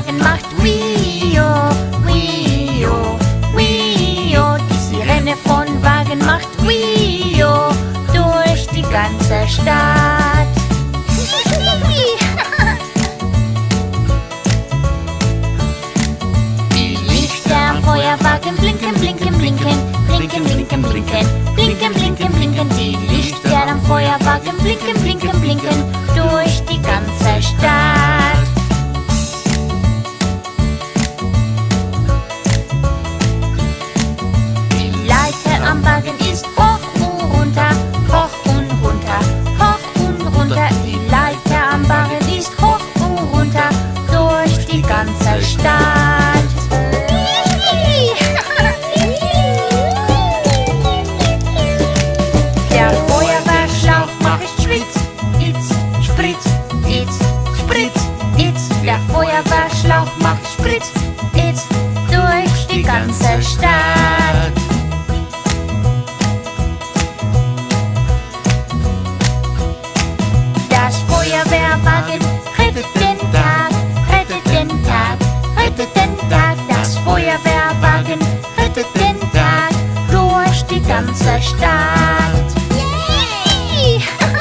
Feuerwagen macht Wii-O, Wii-O, Wii-O. Die Sirene von Wagen macht Wii-O durch die ganze Stadt. Die Lichter am Feuerwagen blinken, blinken, blinken, blinken, blinken, blinken, blinken, blinken, blinken. Die Lichter am Feuerwagen blinken, blinken, blinken durch die ganze Stadt. Die Leiter am Wagen ist hoch und runter, hoch und runter, hoch und runter. Die Leiter am Wagen ist hoch und runter durch die ganze Stadt. Der Feuerwehrschlauch macht Spritz, Itz, Spritz, Itz, Spritz, Itz. Der Feuerwehrschlauch macht Spritz, Itz durch die ganze Stadt. Das Feuerwehrwagen rettet den Tag, rettet den Tag, rettet den Tag. Das Feuerwehrwagen rettet den Tag durch die ganze Stadt. Yay!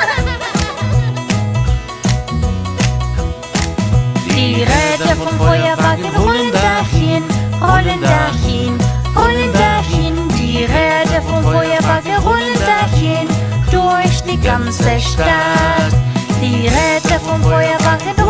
Die Räder vom Feuerwagen rollen dahin, rollen dahin, rollen dahin. Die Räder vom Feuerwagen rollen dahin durch die ganze Stadt. Die Räder vom Feuerwagen